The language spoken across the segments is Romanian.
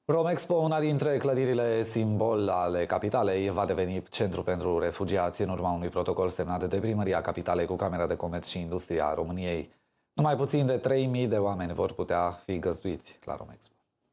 Romexpo, una dintre clădirile simbol ale capitalei, va deveni centru pentru refugiați în urma unui protocol semnat de Primăria Capitalei cu Camera de Comerț și Industrie a României. Numai puțin de 3.000 de oameni vor putea fi găzduiți la Romexpo.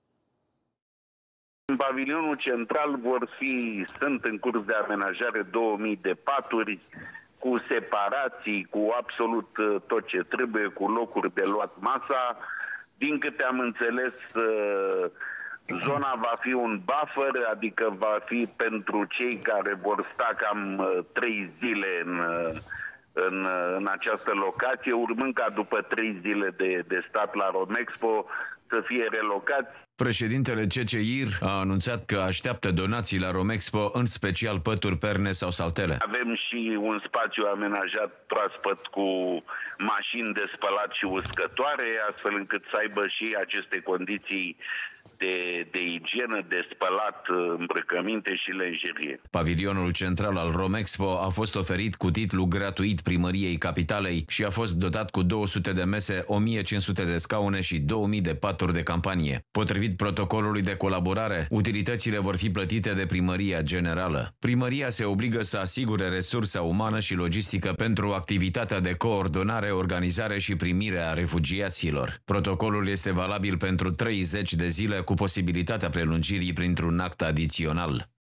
În pavilionul central sunt în curs de amenajare 2000 de paturi, cu separații, cu absolut tot ce trebuie, cu locuri de luat masa. Din câte am înțeles, zona va fi un buffer, adică va fi pentru cei care vor sta cam 3 zile în această locație, urmând ca după 3 zile de stat la Romexpo să fie relocați. Președintele CCIR a anunțat că așteaptă donații la Romexpo, în special pături, perne sau saltele. Avem și un spațiu amenajat proaspăt cu mașini de spălat și uscătoare, astfel încât să aibă și aceste condiții de igienă, de spălat îmbrăcăminte și lenjerie. Pavilionul central al Romexpo a fost oferit cu titlu gratuit Primăriei Capitalei și a fost dotat cu 200 de mese, 1500 de scaune și 2000 de paturi de campanie. Potrivit protocolului de colaborare, utilitățile vor fi plătite de Primăria Generală. Primăria se obligă să asigure resursa umană și logistică pentru activitatea de coordonare, organizare și primire a refugiaților. Protocolul este valabil pentru 30 de zile cu posibilitatea prelungirii printr-un act adițional.